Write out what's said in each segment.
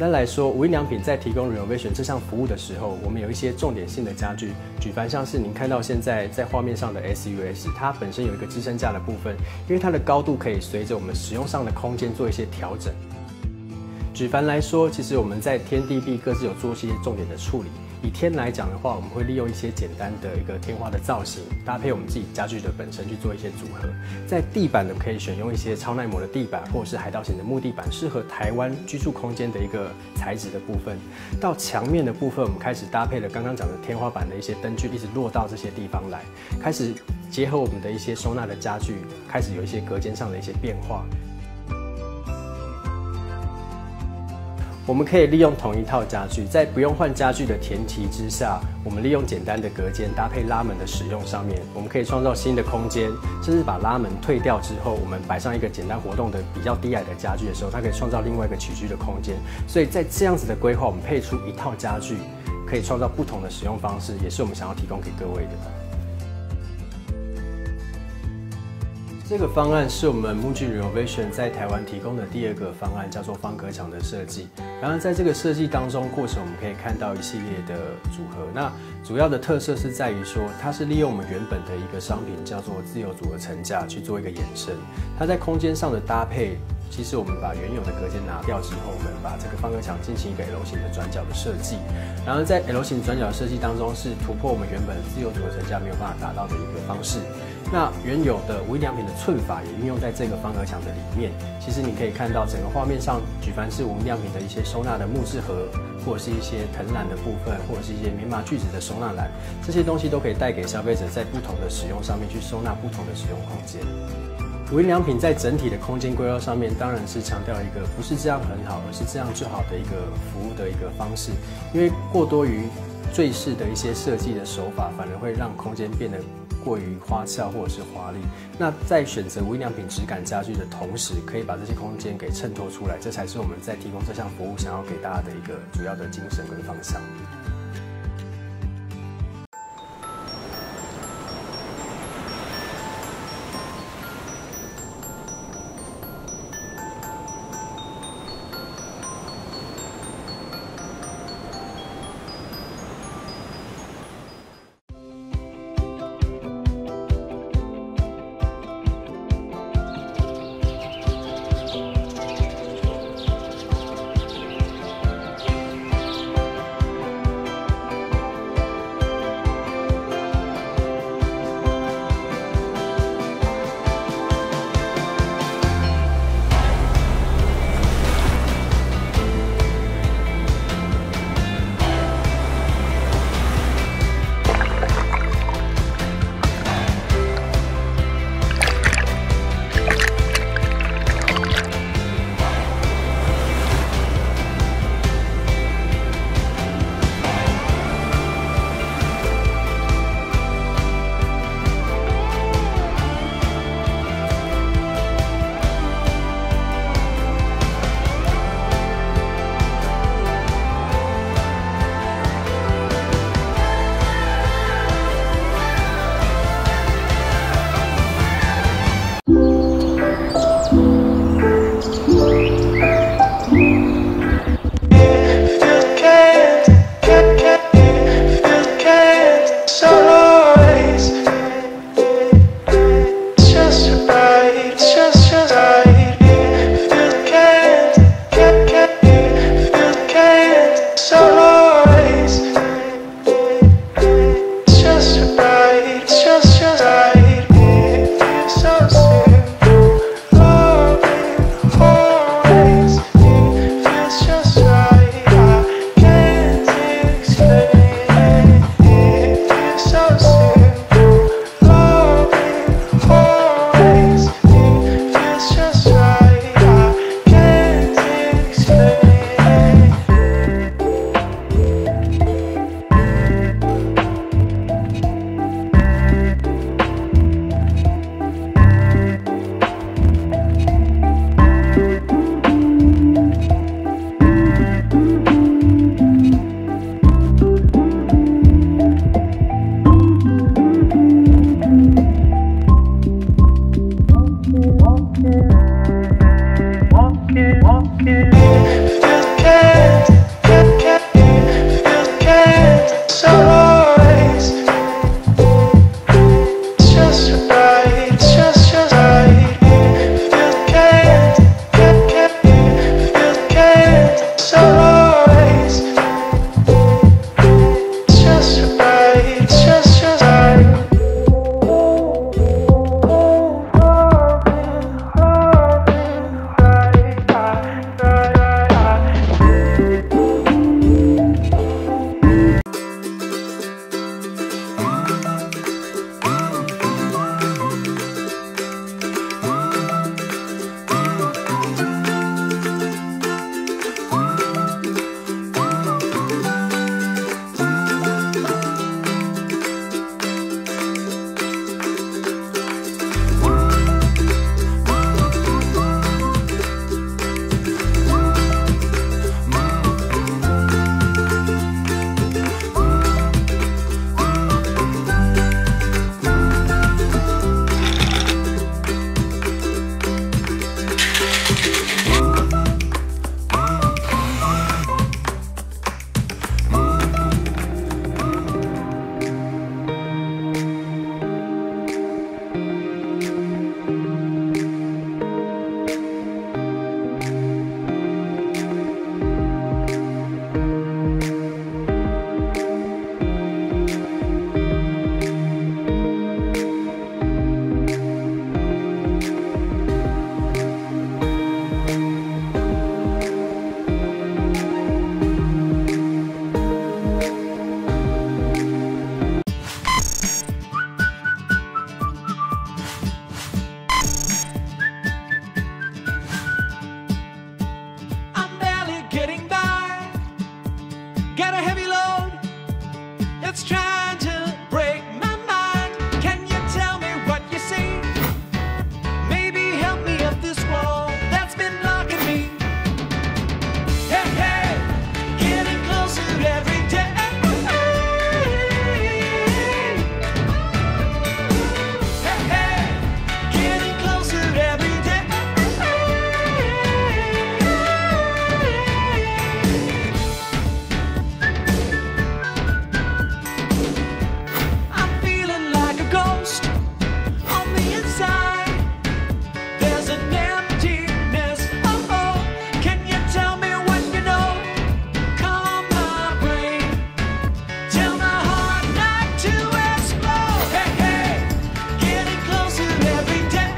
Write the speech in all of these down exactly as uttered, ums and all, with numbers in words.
单来说，无印良品在提供 renovation 这项服务的时候，我们有一些重点性的家具，举凡像是您看到现在在画面上的 S U S， 它本身有一个支撑架的部分，因为它的高度可以随着我们使用上的空间做一些调整。举凡来说，其实我们在天地壁各自有做一些重点的处理。以天来讲的话，我们会利用一些简单的一个天花的造型，搭配我们自己家具的本身去做一些组合。在地板的可以选用一些超耐磨的地板，或者是海盗型的木地板，适合台湾居住空间的一个材质的部分。到墙面的部分，我们开始搭配了刚刚讲的天花板的一些灯具，一直落到这些地方来，开始结合我们的一些收纳的家具，开始有一些隔间上的一些变化。我们可以利用同一套家具，在不用换家具的前提之下，我们利用简单的隔间搭配拉门的使用上面，我们可以创造新的空间，甚至把拉门退掉之后，我们摆上一个简单活动的比较低矮的家具的时候，它可以创造另外一个起居的空间。所以在这样子的规划，我们配出一套家具，可以创造不同的使用方式，也是我们想要提供给各位的。这个方案是我们木具 Renovation 在台湾提供的第二个方案，叫做方格墙的设计。然后在这个设计当中过程，我们可以看到一系列的组合。那主要的特色是在于说，它是利用我们原本的一个商品叫做自由组合层架去做一个延伸。它在空间上的搭配，其实我们把原有的隔间拿掉之后，我们把这个方格墙进行一个 L 型的转角的设计。然后在 L 型转角的设计当中，是突破我们原本自由组合层架没有办法达到的一个方式。那原有的无印良品的寸法也运用在这个方格墙的里面。其实你可以看到整个画面上，举凡是无印良品的一些收纳的木质盒，或者是一些藤篮的部分，或者是一些棉麻锯子的收纳篮，这些东西都可以带给消费者在不同的使用上面去收纳不同的使用空间。无印良品在整体的空间规划上面，当然是强调一个不是这样很好，而是这样就好的一个服务的一个方式。因为过多于赘式的一些设计的手法，反而会让空间变得过于花俏或者是华丽。那在选择无印良品质感家具的同时，可以把这些空间给衬托出来，这才是我们在提供这项服务想要给大家的一个主要的精神跟方向。 It's trying to break my mind. Can you tell me what you see? Maybe help me up this wall that's been blocking me. Hey, hey, getting closer every day. Hey, hey, getting closer every day. I'm feeling like a ghost on the inside. There's an emptiness. Oh, oh. Can you tell me what you know? Calm my brain. Tell my heart not to explode. Hey, hey, getting closer every day.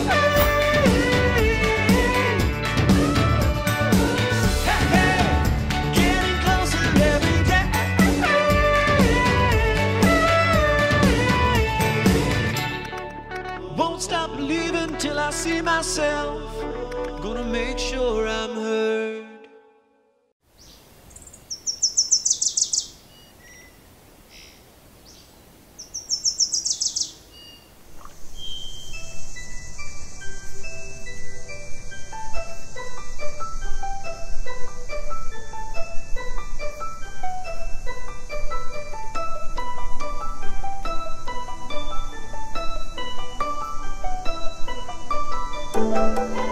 Hey, hey, getting closer every day. Won't stop believing till I see myself. Gonna make sure I'm heard. Thank you.